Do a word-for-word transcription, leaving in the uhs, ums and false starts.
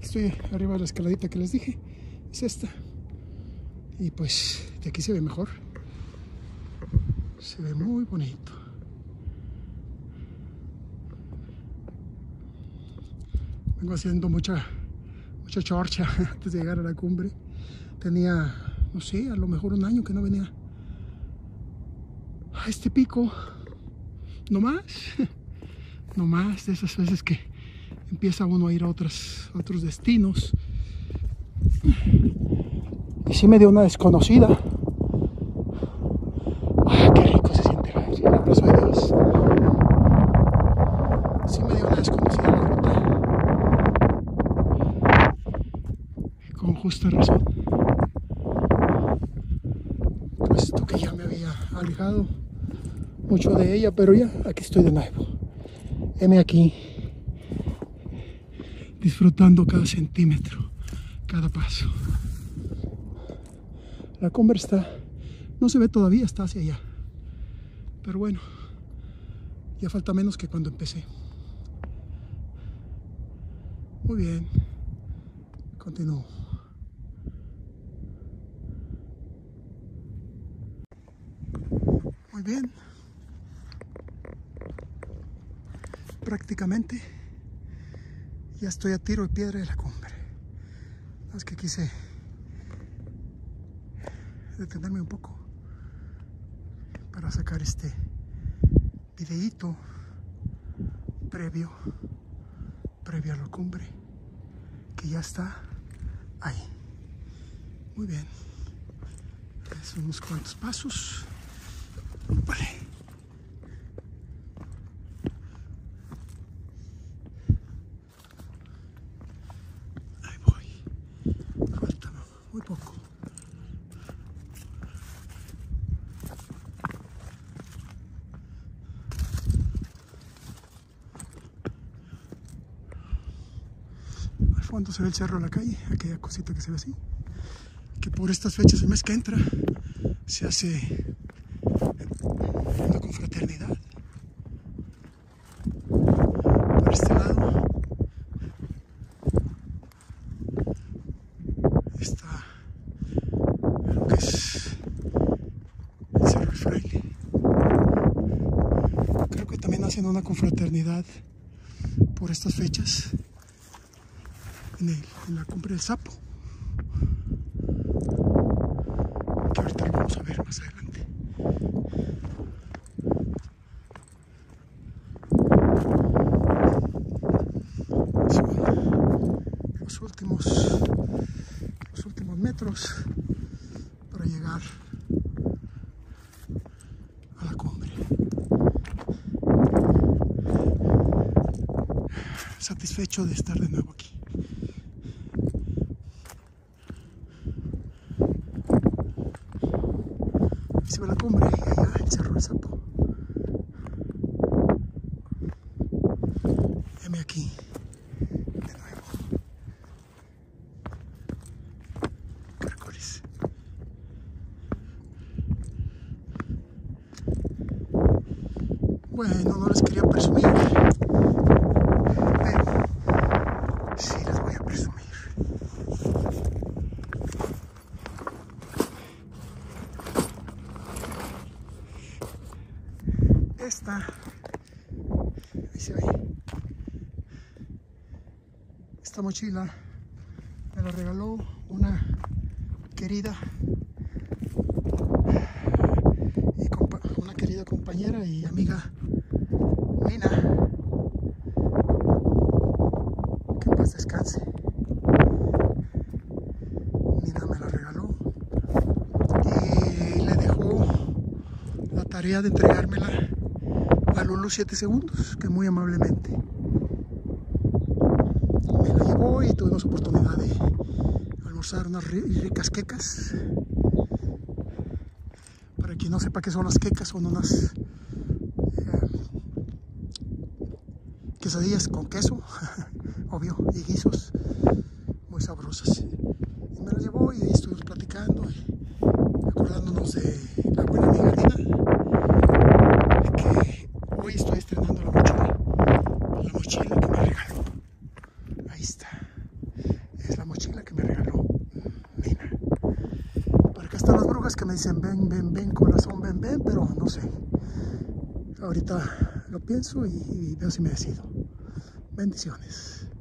Estoy arriba de la escaladita que les dije, es esta. Y pues de aquí se ve mejor. Se ve muy bonito. Vengo haciendo mucha, mucha chorcha antes de llegar a la cumbre. Tenía, no sé, a lo mejor un año que no venía a este pico. No más. No más de esas veces que empieza uno a ir a, otras, a otros destinos. Y sí me dio una desconocida. ¡Ah, qué rico se siente el aire! El abrazo de Dios. Sí me dio una desconocida la ruta. Con justa razón. Puesto que ya me había alejado mucho de ella, pero ya aquí estoy de nuevo. Heme aquí, disfrutando cada centímetro, cada paso. La cumbre está, no se ve todavía, está hacia allá. Pero bueno, ya falta menos que cuando empecé. Muy bien, continúo. Muy bien. Prácticamente ya estoy a tiro de piedra de la cumbre. Es que quise detenerme un poco para sacar este videíto previo previo a la cumbre, que ya está ahí. Muy bien, son unos cuantos pasos. Vale. Ahí voy. Falta muy poco. Al fondo se ve el cerro de la calle, aquella cosita que se ve así. Que por estas fechas, el mes que entra, se hace una confraternidad. Por este lado está lo que es el Cerro del Fraile. Creo que también hacen una confraternidad por estas fechas en, el, en la cumbre del Sapo, que ahorita lo vamos a ver más adelante. Los últimos, los últimos metros para llegar a la cumbre. Satisfecho de estar de nuevo aquí. Ahí se ve la cumbre y allá el Cerro del Sapo. Heme aquí. Bueno, no les quería presumir, pero sí les voy a presumir. Esta, ahí se ve, esta mochila me la regaló una querida y una querida compañera y amiga, Nina, que en paz descanse. Nina me la regaló y le dejó la tarea de entregármela a Lulu siete segundos, que muy amablemente me la llevó y tuvimos oportunidad de almorzar unas ricas quecas. Para quien no sepa qué son las quecas, son unas quesadillas con queso, obvio, y guisos muy sabrosas. Y me las llevó y ahí estuvimos platicando y acordándonos de la buena amiga Nina, que hoy estoy estrenando la mochila, la mochila que me regaló. Ahí está. la mochila que me regaló Nina. Por acá están las brujas que me dicen ven, ven, ven, corazón, ven, ven, pero no sé. Ahorita lo pienso y, y veo si me decido. Bendiciones.